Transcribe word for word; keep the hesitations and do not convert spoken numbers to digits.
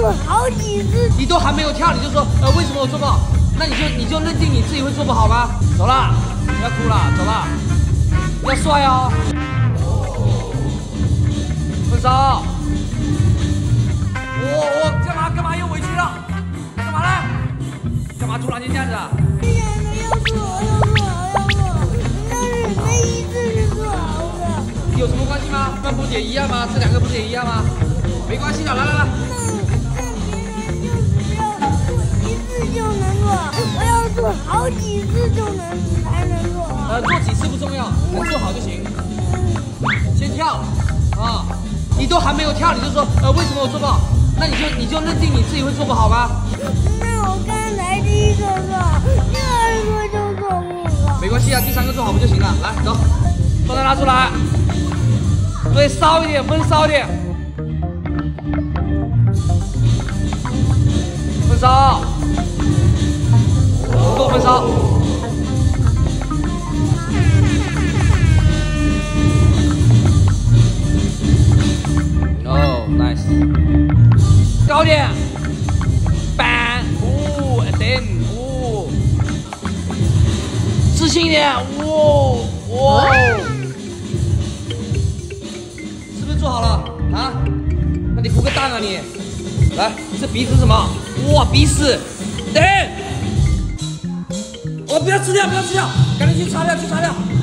做好几次。 你都还没有跳，你就说呃为什么我做不好？那你就你就认定你自己会做不好吗？走啦，不要哭了，走啦，要帅哦。分手。我我干嘛干嘛又委屈了？干嘛呢？干嘛突然间这样子啊？ 之前的要做好要做好要做好，但是没一次是做好的。 有什么关系吗？那不是也一样吗？这两个不是也一样吗？没关系的，来来来。 就能做，我要做好几次就能才能做好。 呃，做几次不重要，能做好就行。先跳啊！你都还没有跳，你就说呃为什么我做不好？那你就你就认定你自己会做不好吗？ 那我刚才第一个做，第二个就做不好。 没关系啊，第三个做好不就行了？来，走，状态拉出来，对，烧一点，分烧一点，分烧。不够分烧。哦 ，nice。高点，板，哦 ，then，哦，自信一点，哇，哇，是不是做好了啊？那你哭个蛋啊你！来，这鼻子是什么？哇，鼻屎，等。哦，不要吃掉，不要吃掉，赶紧去擦掉，去擦掉。